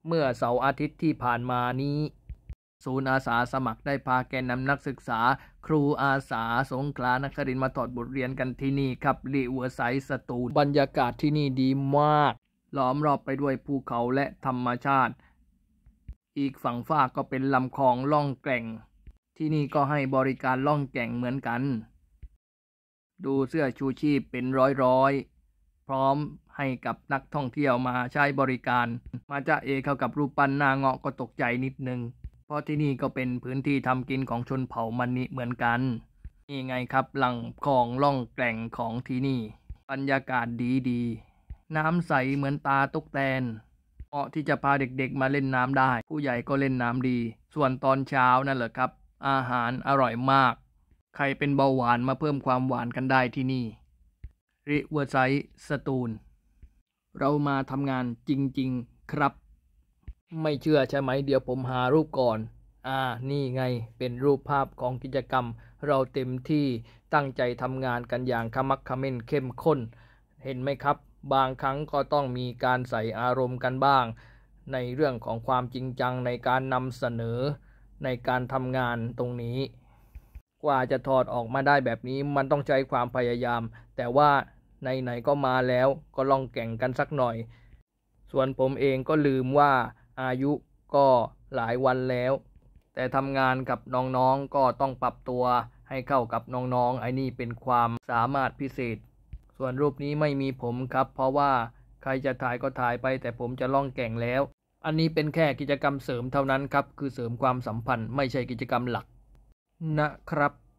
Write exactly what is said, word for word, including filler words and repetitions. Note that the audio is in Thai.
เมื่อเสาร์อาทิตย์ที่ผ่านมานี้ศูนย์อาสาสมัครได้พาแกนนำนักศึกษาครูอาสาสงขลานครินทร์มาถอดบทเรียนกันที่นี่ครับริเวอร์ไซด์สตูลบรรยากาศที่นี่ดีมากล้อมรอบไปด้วยภูเขาและธรรมชาติอีกฝั่งฟากก็เป็นลำคลองล่องแก่งที่นี่ก็ให้บริการล่องแก่งเหมือนกันดูเสื้อชูชีพเป็นร้อยๆพร้อมให้กับนักท่องเที่ยวมาใช้บริการมาจ้าเอเข้ากับรูปปั้นหน้าเงาะก็ตกใจนิดนึงเพราะที่นี่ก็เป็นพื้นที่ทำกินของชนเผ่ามันนิเหมือนกันนี่ไงครับลำคลองล่องแก่งของที่นี่บรรยากาศดีๆน้ำใสเหมือนตาตุ๊กแตนเหมาะที่จะพาเด็กๆมาเล่นน้ำได้ผู้ใหญ่ก็เล่นน้ำดีส่วนตอนเช้านั่นแหละครับอาหารอร่อยมากใครเป็นเบาหวานมาเพิ่มความหวานกันได้ที่นี่ริเวอร์ไซด์สตูลเรามาทำงานจริงๆครับไม่เชื่อใช่ไหมเดี๋ยวผมหารูปก่อนอ่านี่ไงเป็นรูปภาพของกิจกรรมเราเต็มที่ตั้งใจทำงานกันอย่างขมักเขม้นเข้มข้นเห็นไหมครับบางครั้งก็ต้องมีการใส่อารมณ์กันบ้างในเรื่องของความจริงจังในการนำเสนอในการทำงานตรงนี้กว่าจะถอดออกมาได้แบบนี้มันต้องใช้ความพยายามแต่ว่าไหนๆก็มาแล้วก็ลองแข่งกันสักหน่อยส่วนผมเองก็ลืมว่าอายุก็หลายวันแล้วแต่ทำงานกับน้องๆก็ต้องปรับตัวให้เข้ากับน้องๆไอ้นี่เป็นความสามารถพิเศษส่วนรูปนี้ไม่มีผมครับเพราะว่าใครจะถ่ายก็ถ่ายไปแต่ผมจะล่องแก่งแล้วอันนี้เป็นแค่กิจกรรมเสริมเท่านั้นครับคือเสริมความสัมพันธ์ไม่ใช่กิจกรรมหลักนะครับ